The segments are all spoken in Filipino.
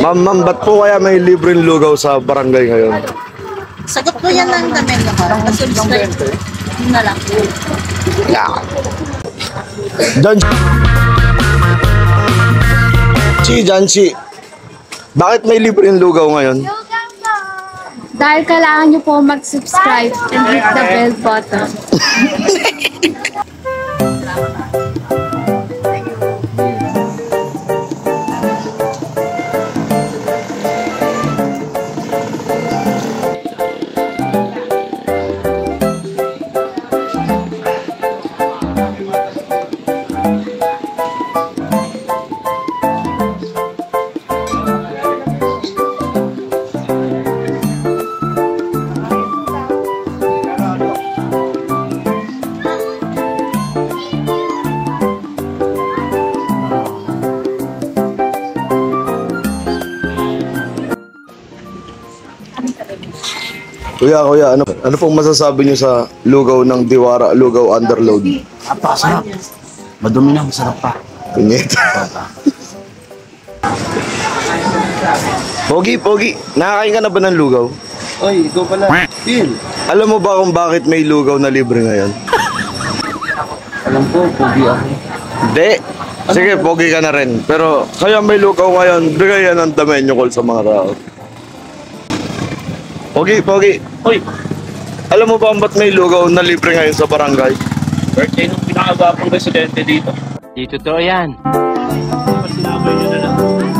Ma'am, ba't po kaya may libreng lugaw sa barangay ngayon? Sagot ko yan ng damit ko. Subscribe. Yun na lang. Yeah. Janchi, bakit may libreng lugaw ngayon? Dahil kailangan nyo po mag-subscribe and hit the bell button. Kuya, ano pong masasabi niyo sa lugaw ng Diwara, lugaw underload? Napakasarap. Madumi na, masarap pa. Punyeta. Pogi, nakakain ka na ba ng lugaw? Oy, ikaw pala. Phil. Alam mo ba kung bakit may lugaw na libre ngayon? Alam ko, pogi ako. Hindi. Sige, pogi ka na rin. Pero kaya may lugaw ngayon, bigay yan ng damenyo call sa mga tao. Pogi. Oy, Alam mo ba ba't may lugaw na libre ngayon sa barangay? birthday ng pinakagwapong residente dito. Di totoo yan. Sinabay nyo na lang.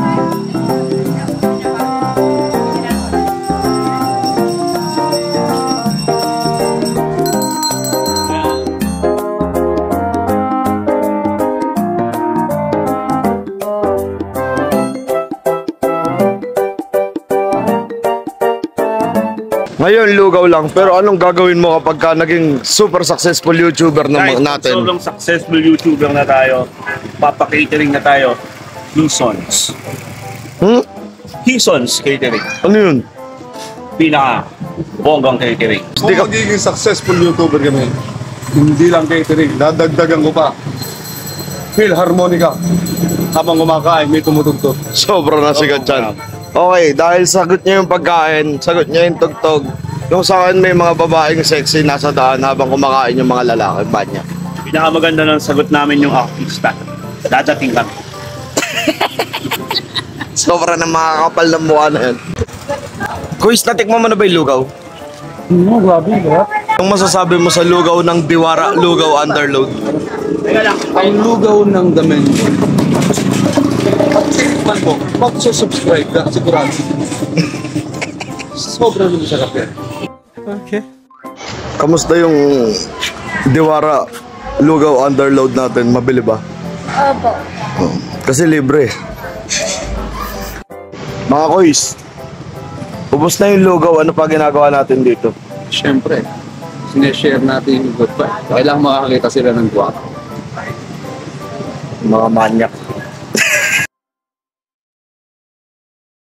Ngayon, lugaw lang. Pero anong gagawin mo kapag ka naging super successful YouTuber Guys, natin? sobrang successful YouTuber na tayo. Papa-catering na tayo. Hisons. Hisons Catering. Ano yun? Pinaka-bonggang catering. Hindi ka- Kung magiging successful YouTuber kami, hindi lang catering, dadagdagan ko pa. Philharmonica. Habang kumakain, may tumutugtog. Sobra na sigat yan. Okay, dahil sagot niya yung pagkain, sagot niya yung tugtog. Yung sa akin may mga babaeng sexy nasa daan habang kumakain yung mga lalaki. Ba niya? Pinakamaganda ng sagot namin yung artista. Dadating kami. Sobra na makakapal ng mukha na yan. Kuis, natikman mo na ba yung lugaw? Grabe, grabe. Ang masasabi mo sa lugaw ng Diwara, lugaw underload? Ang lugaw ng damen. Pag-tikman mo, mag-subscribe ka, sigurado. Sobrang masarap yan. Kamusta yung Diwara, lugaw underload natin? Mabili ba? Opo. Oh, kasi libre. Mga kuis, ubos na yung lugaw. Ano pa ginagawa natin dito? Siyempre, sineshare natin yung good vibe. Kailangan makakita sila ng guwapo. Mga manyak.